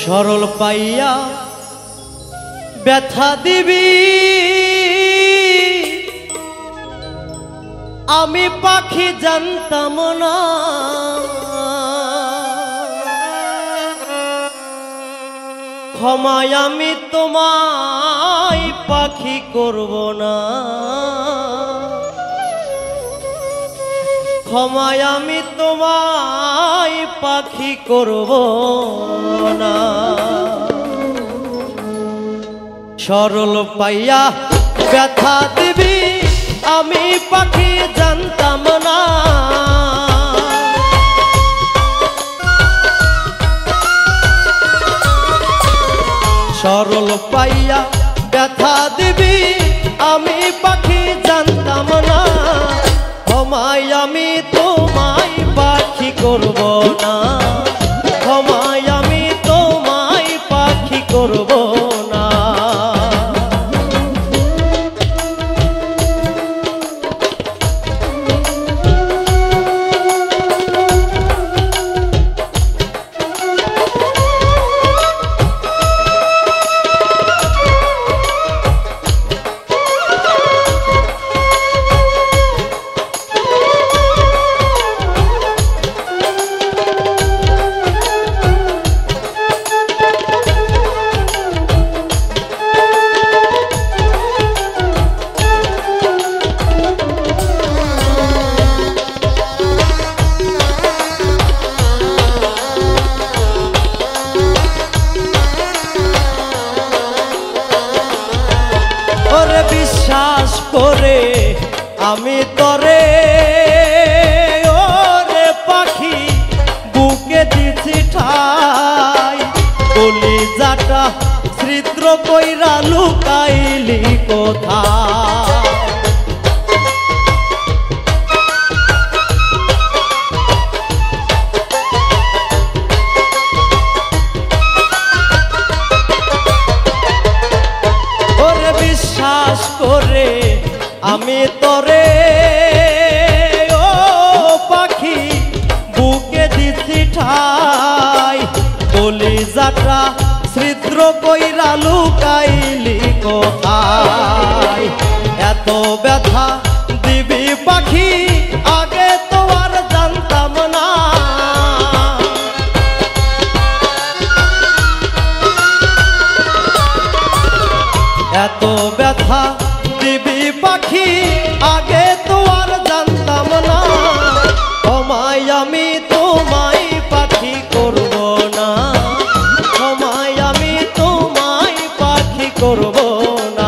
সরল পাইয়া ব্যথা দিবি আমি পাখি জানতাম না ক্ষমায় আমি তোমায় পাখি করব না ক্ষমায় আমি তোমায় পাখি করব না সরল পাইয়া ব্যথা দিবি আমি পাখি জানতাম না সরল পাইয়া ব্যথা দিবি আমি পাখি জানতাম না ক্ষমায় আমি তোমায় পাখি করব না ক্ষমায় আমি তোমায় পাখি করব না বিশ্বাস করে আমি তরে ওরে পাখি বুকে দিছি ঠাই কলিজাটা ছিদ্র কইরা লুকাইলি কোথায় বিশ্বাস করে আমি তরে ও পাখি বুকে দিছি ঠাই কলিজাটা ছিদ্র কইরা লুকাইলি কোথায় এত ব্যথা দিবি পাখি আগে তো আর জানতাম না এত ব্যথা দিবি পাখি আগে তো আর জানতাম না ক্ষমায় আমি তোমায় পাখি করব না ক্ষমায় আমি তোমায় পাখি করব না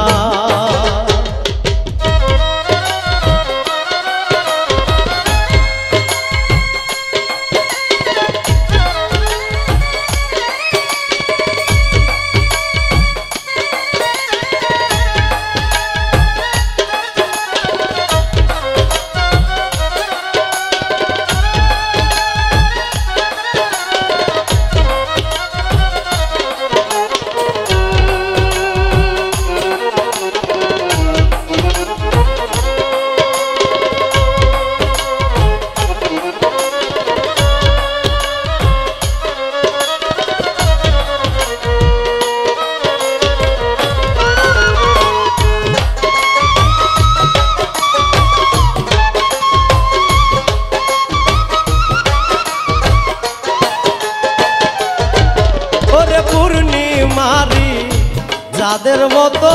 পূর্ণিমারি যাদের মতো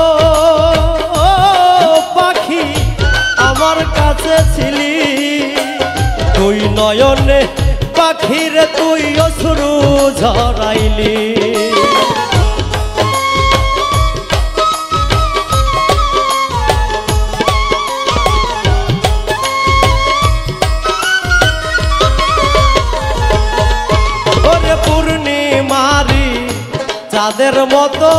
পাখি আমার কাছে ছিলি তুই নয়নে পাখিরে তুই অশ্রু ঝরাইলি পূর্ণিমারি যাদের মতো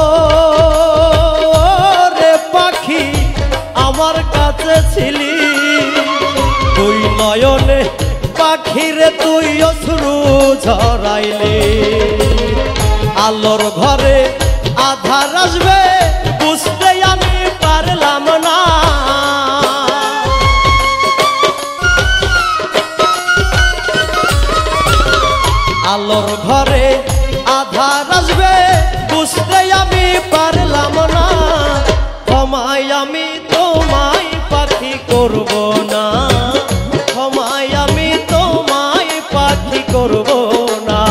রে পাখি আমার কাছে ছিলি তুই নয়নে পাখিরে তুই অশ্রু ঝরাইলি আলোর ঘরে আধার আসবে বুঝতে আমি পারলাম না আলোর ঘরে আধার আসবে বুঝতে আমি পারলাম না, ক্ষমায় আমি তোমায় পাখি করব না, ক্ষমায় আমি তোমায় পাখি করব না।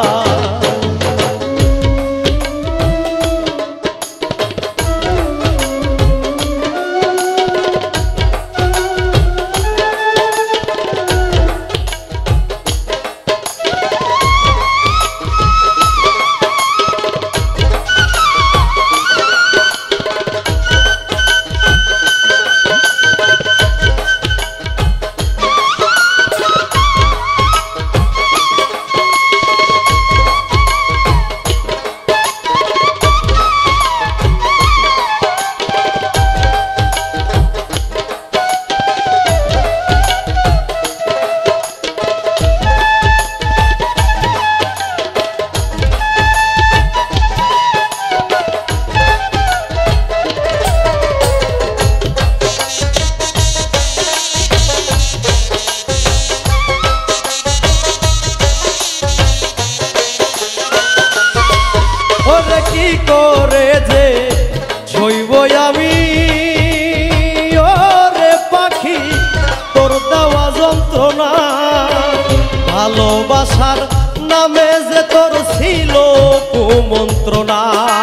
কি করে যে ছইব আমি ওরে পাখি তোর দেওয়া যন্ত্রণা, ভালোবাসার নামে যে তোর ছিল কুমন্ত্রণা।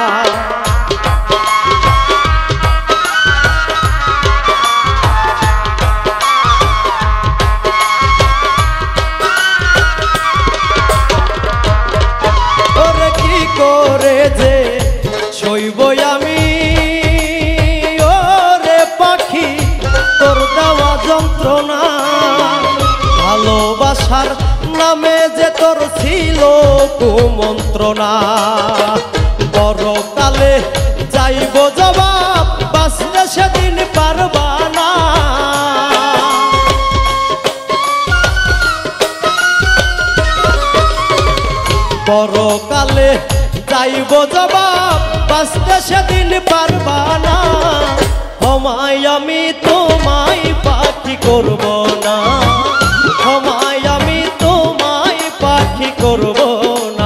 ওরে কি করে যে ছইব আমি ওরে পাখি তোর দেওয়া যন্ত্রণা, ভালোবাসার নামে যে তোর ছিল কুমন্ত্রণা। পরকালে যাইব জবাব বাঁচতে সেদিন পারবা না, পরকালে যাইব জবাব বাঁচতে সেদিন পারবা না, ক্ষমায় আমি তোমায় পাখি করব না, ক্ষমায় আমি তোমায় পাখি করব না।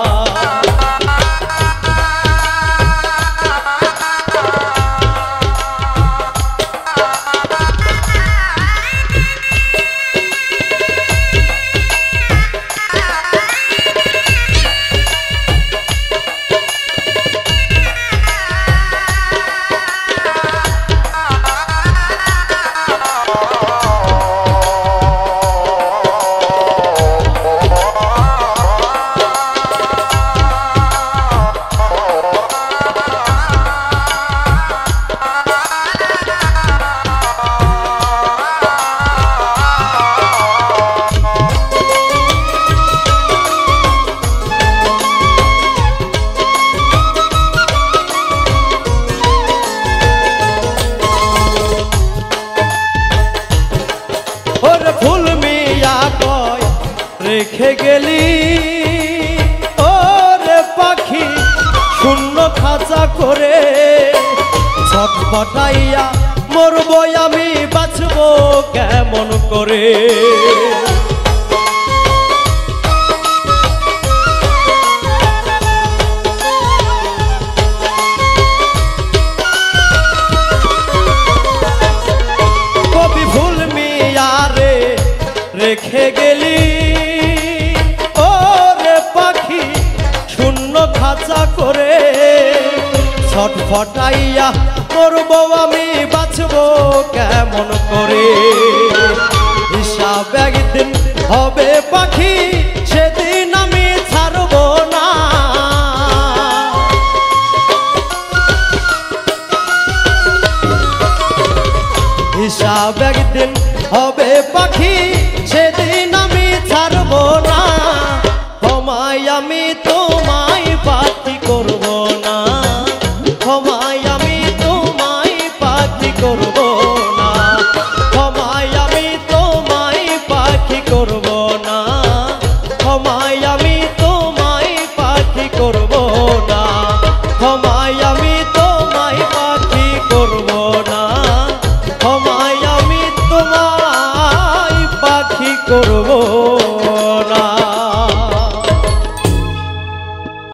রেখে গেলি ওরে পাখি শূন্য খাঁচা করে, ছটফটাইয়া মরব আমি বাঁচব কেমন করে। কবি ফুল মিয়া রে রেখে গেলি ওরে পাখি শূন্য খাঁচা করে, ছটফটাইয়া মরব আমি বাঁচব কেমন করে। হিসাব একদিন হবে পাখি সেদিন আমি ছাড়ব না, হিসাব একদিন হবে পাখি সেদিন আমি ছাড়ব না, ক্ষমায় আমি তো